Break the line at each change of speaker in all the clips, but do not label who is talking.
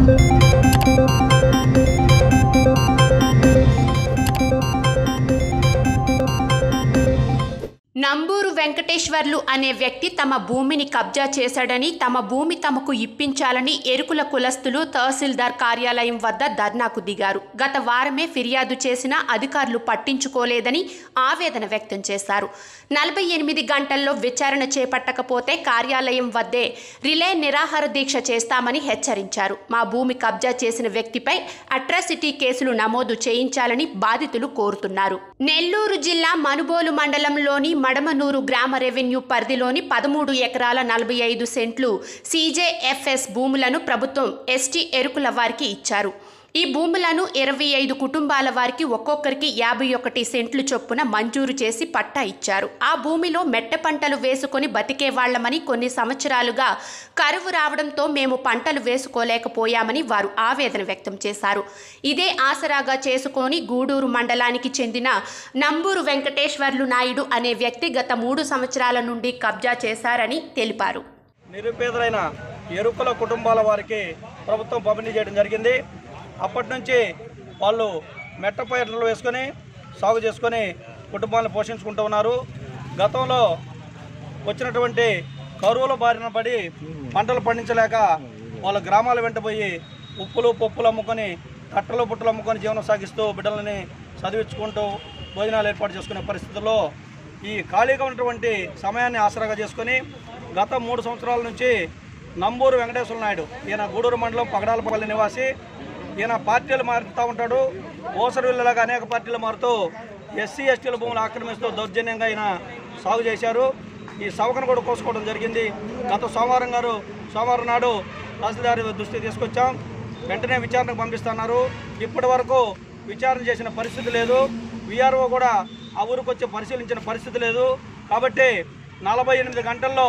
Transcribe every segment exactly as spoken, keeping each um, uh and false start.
నంబూరు వెంకటేశ్వర్లు అనే వ్యక్తి తమ భూమిని కబ్జా చేశాడని, తమ భూమి తమకు ఇప్పించాలని ఎరుకుల కులస్తులు తహసీల్దార్ కార్యాలయం వద్ద ధర్నాకు దిగారు. గత వారమే ఫిర్యాదు చేసినా అధికారులు పట్టించుకోలేదని ఆవేదన వ్యక్తం చేశారు. నలభై ఎనిమిది గంటల్లో విచారణ చేపట్టకపోతే కార్యాలయం వద్దే రిలే నిరాహార దీక్ష చేస్తామని హెచ్చరించారు. మా భూమి కబ్జా చేసిన వ్యక్తిపై అట్రాసిటీ కేసులు నమోదు చేయించాలని బాధితులు కోరుతున్నారు. నెల్లూరు జిల్లా మనుబోలు మండలంలోని మడమనూరు గ్రామ రెవెన్యూ పరిధిలోని పదమూడు ఎకరాల నలభై ఐదు సెంట్లు సీజేఎఫ్ఎస్ భూములను ప్రభుత్వం ఎస్టీ ఎరుకుల వారికి ఇచ్చారు. ఈ భూములను ఇరవై ఐదు కుటుంబాల వారికి ఒక్కొక్కరికి యాభై ఒకటి సెంట్లు చొప్పున మంజూరు చేసి పట్టా ఇచ్చారు. ఆ భూమిలో మెట్ట పంటలు వేసుకొని బతికే వాళ్లమని, కొన్ని సంవత్సరాలుగా కరువు రావడంతో మేము పంటలు వేసుకోలేకపోయామని వారు ఆవేదన వ్యక్తం చేశారు. ఇదే ఆసరాగా చేసుకొని గూడూరు మండలానికి చెందిన నంబూరు వెంకటేశ్వర్లు నాయుడు అనే వ్యక్తి గత మూడు సంవత్సరాల నుండి కబ్జా చేశారని తెలిపారు.
నిరుపేదలైన ఎరుకుల కుటుంబాల వారికి ప్రభుత్వం పంపిణీ చేయడం జరిగింది. అప్పటి నుంచి వాళ్ళు మెట్ట పైర్లు వేసుకొని సాగు చేసుకొని కుటుంబాలను పోషించుకుంటూ ఉన్నారు. గతంలో వచ్చినటువంటి కరువుల బారిన పడి పంటలు పండించలేక వాళ్ళ గ్రామాల వెంట పోయి ఉప్పులు పప్పులు అమ్ముకొని, కట్టలు పుట్టలు అమ్ముకొని జీవనం సాగిస్తూ బిడ్డలని చదివించుకుంటూ భోజనాలు ఏర్పాటు చేసుకునే పరిస్థితుల్లో ఈ ఖాళీగా ఉన్నటువంటి సమయాన్ని ఆసరాగా చేసుకొని గత మూడు సంవత్సరాల నుంచి నంబూరు వెంకటేశ్వర నాయుడు, ఈయన గూడూరు మండలం పగడాలపల్లి నివాసి, ఈయన పార్టీలు మారుతూ ఉంటాడు. ఓసరవిల్లలాగా అనేక పార్టీలు మారుతూ ఎస్సీ ఎస్టీల భూములు ఆక్రమిస్తూ దౌర్జన్యంగా ఆయన సాగు చేశారు. ఈ సవకను కూడా కోసుకోవడం జరిగింది. గత సోమవారం గారు సోమవారం నాడు తహసీల్దార్ దృష్టికి తీసుకొచ్చాం. వెంటనే విచారణకు పంపిస్తున్నారు. ఇప్పటి వరకు విచారణ చేసిన పరిస్థితి లేదు. విఆర్ఓ కూడా ఆ ఊరికి వచ్చి పరిశీలించిన పరిస్థితి లేదు. కాబట్టి నలభై ఎనిమిది గంటల్లో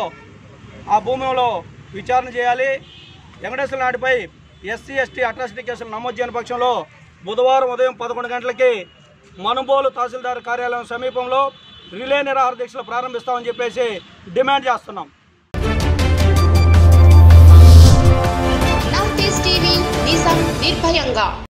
ఆ భూమిలో విచారణ చేయాలి. వెంకటేశ్వర నాయుడుపై ఎస్సీ ఎస్టీ అట్రాసిటీ కేసులు నమోదు చేయని పక్షంలో బుధవారం ఉదయం పదకొండు గంటలకి మనుబోలు తహసీల్దార్ కార్యాలయం సమీపంలో రిలే నిరాహార దీక్షలు ప్రారంభిస్తామని చెప్పేసి డిమాండ్ చేస్తున్నాం.
నిర్భయంగా